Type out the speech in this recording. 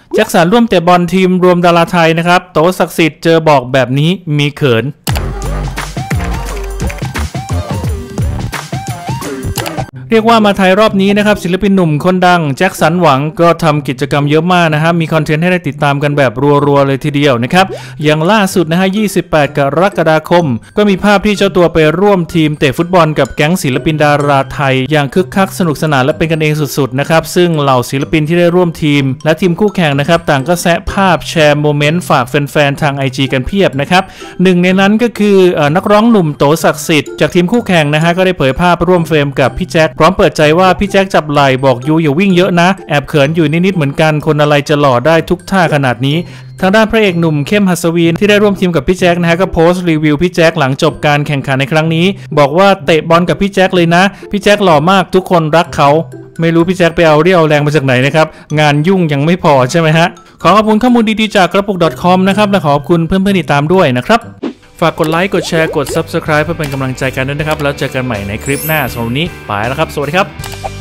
แจ็คสันร่วมเตะบอลทีมรวมดาราไทยนะครับโตศักดิ์สิทธิ์เจอบอกแบบนี้มีเขินเรียกว่ามาไทยรอบนี้นะครับศิลปินหนุ่มคนดังแจ็คสันหวังก็ทำกิจกรรมเยอะมากนะครับมีคอนเทนต์ให้ได้ติดตามกันแบบรัวๆเลยทีเดียวนะครับอย่างล่าสุดนะฮะ28 กรกฎาคมก็มีภาพที่เจ้าตัวไปร่วมทีมเตะฟุตบอลกับแก๊งศิลปินดาราไทยอย่างคึกคักสนุกสนานและเป็นกันเองสุดๆนะครับซึ่งเหล่าศิลปินที่ได้ร่วมทีมและทีมคู่แข่งนะครับต่างก็แซะภาพแชร์โมเมนต์ฝากแฟนๆทาง IG กันเพียบนะครับหนึ่งในนั้นก็คือนักร้องหนุ่มโตศักดิ์สิทธิ์จากทีมคู่แข่งนะฮะก็ได้เผยภาพร่วมเฟรมกับพี่แจ็คพร้อมเปิดใจว่าพี่แจ็คจับไหล่บอกยูอย่าวิ่งเยอะนะแอบเขินอยู่นิดๆเหมือนกันคนอะไรจะหล่อได้ทุกท่าขนาดนี้ทางด้านพระเอกหนุ่มเข้มหัสวีที่ได้ร่วมทีมกับพี่แจ็คนะฮะก็โพสต์รีวิวพี่แจ็คหลังจบการแข่งขันในครั้งนี้บอกว่าเตะบอลกับพี่แจ็คเลยนะพี่แจ็คหล่อมากทุกคนรักเขาไม่รู้พี่แจ็คไปเอาเรี่ยวแรงมาจากไหนนะครับงานยุ่งยังไม่พอใช่ไหมฮะขอขอบคุณข้อมูลดีๆจากกระปุก .com นะครับและขอบคุณเพื่อนๆติดตามด้วยนะครับฝากกดไลค์กดแชร์กด Subscribe เพื่อเป็นกำลังใจกันด้วยนะครับแล้วเจอกันใหม่ในคลิปหน้าสำหรับวันนี้ไปแล้วครับสวัสดีครับ